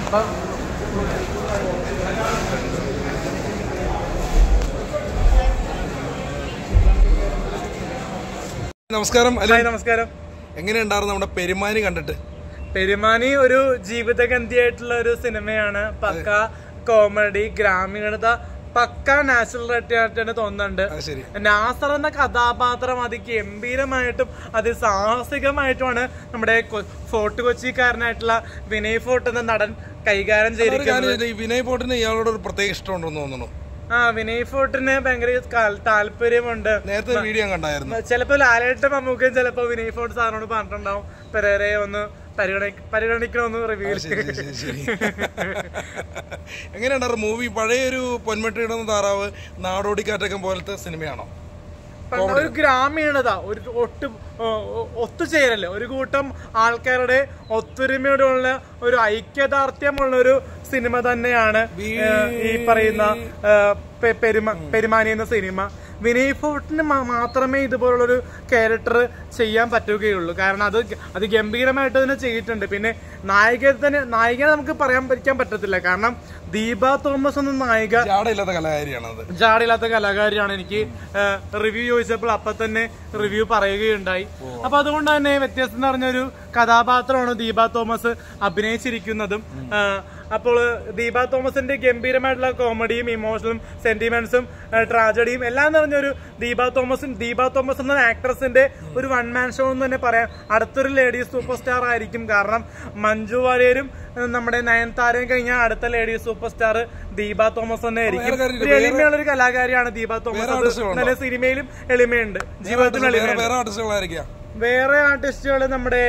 നമസ്കാരം. നമസ്കാരം. എങ്ങനെയുണ്ടായിരുന്നു നമ്മുടെ പെരുമാനി കണ്ടിട്ട്? പെരുമാനി ഒരു ജീവിതഗന്ധിയായിട്ടുള്ള ഒരു സിനിമയാണ്. പക്ക കോമഡി, ഗ്രാമീണത, പക്ക നാച്ചുറൽ ആയിട്ടാണ് തോന്നുന്നുണ്ട്. നാസർ എന്ന കഥാപാത്രം അതിഗംഭീരമായിട്ടും അതിസാഹസികമായിട്ടുമാണ് നമ്മുടെ ഫോർട്ട് കൊച്ചിക്കാരനായിട്ടുള്ള വിനയ് ഫോർട്ട് എന്ന നടൻ കൈകാര്യം ചെയ്തിരിക്കുന്നത്. വിനയ് ഫോർട്ടിന് ഇയാളോട് ഒരു പ്രത്യേക ഇഷ്ടമുണ്ടെന്ന് തോന്നുന്നു. വിനയ് ഫോർട്ടിന് ഭയങ്കര താല്പര്യമുണ്ട്. നേരത്തെ വീഡിയോ കണ്ടായിരുന്നു. ചിലപ്പോ ലാലേട്ടൻ മമ്മൂക്കയും ചിലപ്പോ വിനയ് ഫോർട്ട് സാറിനോട് പറഞ്ഞിട്ടുണ്ടാവും പെരേരയെ ഒന്ന് പരിഗണിക്കണമെന്ന് റിവ്യൂ. എങ്ങനെയുണ്ടായിരുന്നു മൂവി? പഴയൊരു പൊന്മട്ടിയിടുന്ന താറാവ്, നാടോടിക്കാറ്റൊക്കെ പോലത്തെ സിനിമയാണോ? ഒരു ഗ്രാമീണത, ഒരു ഒത്തുചേരല്, ഒരു കൂട്ടം ആൾക്കാരുടെ ഒത്തൊരുമയോടുള്ള ഒരു ഐക്യദാർഢ്യമുള്ള ഒരു സിനിമ തന്നെയാണ് ഈ പറയുന്ന പെരുമാനി എന്ന സിനിമ. വിനയ് ഫോർട്ടിന് മാത്രമേ ഇതുപോലുള്ളൊരു ക്യാരക്ടർ ചെയ്യാൻ പറ്റുകയുള്ളൂ. കാരണം അത് ഗംഭീരമായിട്ട് തന്നെ ചെയ്തിട്ടുണ്ട്. പിന്നെ നായികനെ നമുക്ക് പറയാൻ പറ്റത്തില്ല. കാരണം ദീപ തോമസ് എന്ന നായിക ജാടയില്ലാത്ത കലാകാരിയാണ്. എനിക്ക് റിവ്യൂ ചോദിച്ചപ്പോൾ അപ്പൊ തന്നെ റിവ്യൂ പറയുകയുണ്ടായി. അപ്പൊ അതുകൊണ്ട് തന്നെ വ്യത്യസ്തം നിറഞ്ഞൊരു കഥാപാത്രമാണ് ദീപ തോമസ് അഭിനയിച്ചിരിക്കുന്നതും. അപ്പോൾ ദീപ തോമസിന്റെ ഗംഭീരമായിട്ടുള്ള കോമഡിയും ഇമോഷണലും സെന്റിമെന്റ്സും ട്രാജഡിയും എല്ലാം നിറഞ്ഞൊരു ദീപ തോമസ് എന്ന ആക്ട്രസിന്റെ ഒരു വൺ മാൻ ഷോ എന്ന് തന്നെ പറയാം. അടുത്തൊരു ലേഡീസ് സൂപ്പർ സ്റ്റാർ ആയിരിക്കും. കാരണം മഞ്ജു വാര്യരും നമ്മുടെ നയൻതാരയും കഴിഞ്ഞാൽ അടുത്ത ladies super star Deepa Thomas തന്നെ ആയിരിക്കും. ഒരു എളിമയുള്ള ഒരു കലാകാരിയാണ് ദീപ തോമസ്. നല്ല സിനിമയിലും എളിമയുണ്ട്, ജീവിതത്തിലും എളിമയുണ്ട്. വേറെ ആർട്ടിസ്റ്റുകൾ നമ്മുടെ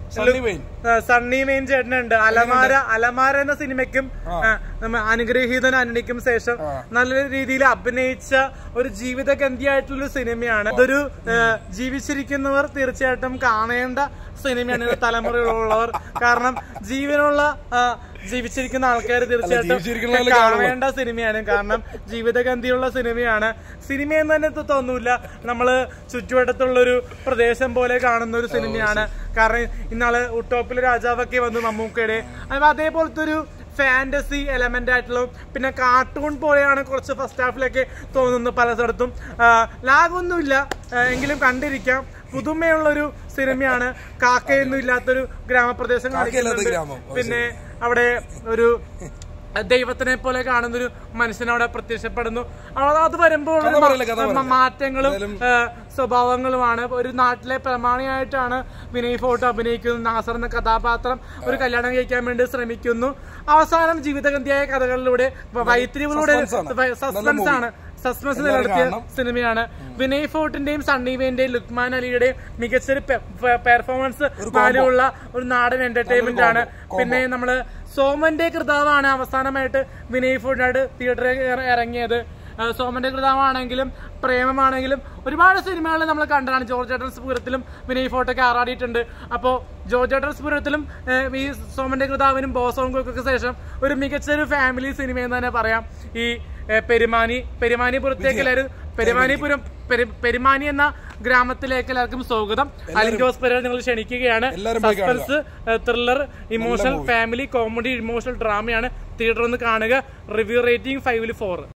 സണ്ണി മെയിൻ ചേട്ടനുണ്ട്. അലമാര എന്ന സിനിമയ്ക്കും അനുഗ്രഹീതൻ അനിക്കും ശേഷം നല്ല രീതിയിൽ അഭിനയിച്ച ഒരു ജീവിതഗന്ധിയായിട്ടുള്ള സിനിമയാണ്. ഇതൊരു ജീവിച്ചിരിക്കുന്നവർ തീർച്ചയായിട്ടും കാണേണ്ട സിനിമയാണ്, തലമുറയിലുള്ളവർ. കാരണം ജീവിച്ചിരിക്കുന്ന ആൾക്കാർ തീർച്ചയായിട്ടും കാണേണ്ട സിനിമയാണ്. കാരണം ജീവിതഗന്ധിയുള്ള സിനിമയാണ്. സിനിമയെന്ന് തന്നെ തോന്നൂല, നമ്മള് ചുറ്റുവട്ടത്തുള്ളൊരു പ്രദേശം പോലെ കാണുന്ന ഒരു സിനിമയാണ്. കാരണം ഇന്നാള് ഉട്ടോപ്പിലെ രാജാവൊക്കെ വന്നു മമ്മൂക്കയുടെ. അതേപോലത്തെ ഒരു ഫാന്റസി എലമെന്റ് ആയിട്ടുള്ള, പിന്നെ കാർട്ടൂൺ പോലെയാണ് കുറച്ച് ഫസ്റ്റ് ഹാഫിലൊക്കെ തോന്നുന്നു പല സ്ഥലത്തും. ലാഗൊന്നുമില്ല, എങ്കിലും കണ്ടിരിക്കാം. പുതുമയുള്ളൊരു സിനിമയാണ്. കാക്കയൊന്നും ഇല്ലാത്തൊരു ഗ്രാമപ്രദേശം കാണിക്കുന്നുണ്ട്. പിന്നെ അവിടെ ഒരു ദൈവത്തിനെ പോലെ കാണുന്നൊരു മനുഷ്യനവിടെ പ്രത്യക്ഷപ്പെടുന്നു. അത് വരുമ്പോൾ മാറ്റങ്ങളും സ്വഭാവങ്ങളുമാണ്. ഒരു നാട്ടിലെ പ്രമാണിയായിട്ടാണ് വിനയ് ഫോർട്ട് അഭിനയിക്കുന്നത്. നാസർ എന്ന കഥാപാത്രം ഒരു കല്യാണം കഴിക്കാൻ വേണ്ടി ശ്രമിക്കുന്നു. അവസാനം ജീവിതഗന്ധിയായ കഥകളിലൂടെ വൈത്തിരിവിലൂടെ സസ്പെൻസ് നിലനിർത്തിയ സിനിമയാണ്. വിനയ് ഫോർട്ടിന്റെയും സണ്ണി വെയിന്റെയും ലുക്മാൻ അലിയുടെയും മികച്ചൊരു പെർഫോമൻസ് വാല്യുള്ള ഒരു നാടൻ എന്റർടൈൻമെന്റ് ആണ്. പിന്നെ നമ്മള് സോമന്റെ കൃതാവാണ് അവസാനമായിട്ട് വിനയ് ഫോർട്ടിനായിട്ട് തിയേറ്ററിൽ ഇറങ്ങിയത്. സോമന്റെ കൃതാവാണെങ്കിലും പ്രേമമാണെങ്കിലും ഒരുപാട് സിനിമകൾ നമ്മൾ കണ്ടതാണ്. ജോർജ് ഏട്ടൻസ്പുരത്തിലും വിനയ് ഫോർട്ടൊക്കെ ആറാടിയിട്ടുണ്ട്. അപ്പോൾ ജോർജ് ഏട്ടൻസ്പുരത്തിലും ഈ സോമന്റെ കൃതാവിനും ബോസോങ്കൊക്കെ ശേഷം ഒരു മികച്ചൊരു ഫാമിലി സിനിമയെന്ന് തന്നെ പറയാം ഈ പെരുമാനിപുരത്തേക്ക് എല്ലാവരും പെരുമാനി എന്ന ഗ്രാമത്തിലേക്ക് എല്ലാവർക്കും സ്വാഗതം. അലിൻ ജോസ് പെരേര നിങ്ങൾ ക്ഷണിക്കുകയാണ്. Suspense, thriller, emotional, family, comedy, emotional ഡ്രാമയാണ്. തിയേറ്ററിൽ ഒന്ന് കാണുക. Review rating 5/4.